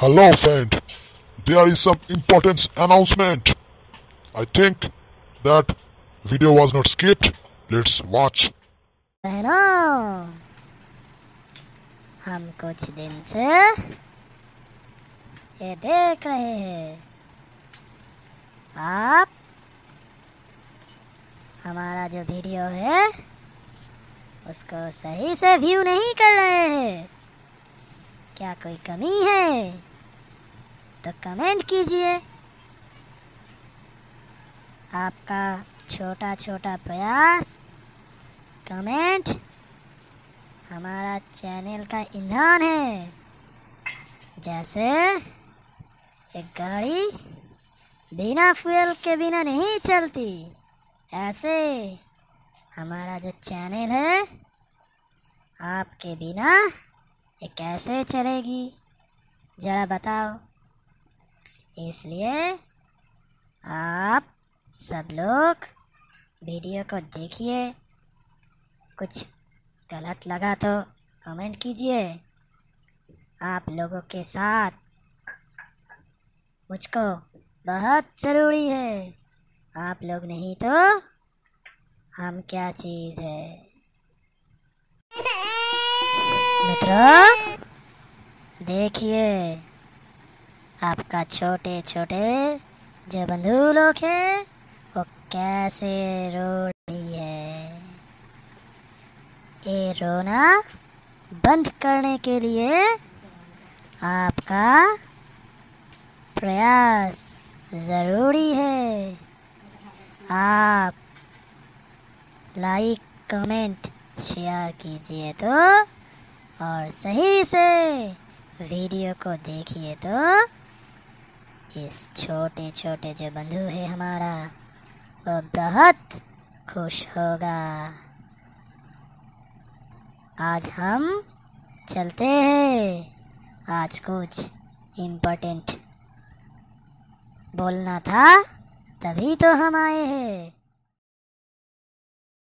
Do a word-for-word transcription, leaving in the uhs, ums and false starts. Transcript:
Hello friend, there is some important announcement. I think that video was not skipped. Let's watch. बहनों, हम कुछ दिन से ये देख रहे हैं आप हमारा जो वीडियो है उसको सही से व्यू नहीं कर रहे हैं। क्या कोई कमी है तो कमेंट कीजिए। आपका छोटा छोटा प्रयास कमेंट हमारा चैनल का ईंधन है। जैसे एक गाड़ी बिना फ्यूल के बिना नहीं चलती, ऐसे हमारा जो चैनल है आपके बिना ये कैसे चलेगी जरा बताओ। इसलिए आप सब लोग वीडियो को देखिए, कुछ गलत लगा तो कमेंट कीजिए। आप लोगों के साथ मुझको बहुत ज़रूरी है। आप लोग नहीं तो हम क्या चीज़ है। मित्रों देखिए, आपका छोटे छोटे जो बंधु लोग हैं वो कैसे रो रही है। ये रोना बंद करने के लिए आपका प्रयास ज़रूरी है। आप लाइक कमेंट शेयर कीजिए तो, और सही से वीडियो को देखिए तो इस छोटे छोटे जो बंधु है हमारा वो बहुत खुश होगा। आज हम चलते हैं। आज कुछ इम्पोर्टेंट बोलना था तभी तो हम आए हैं।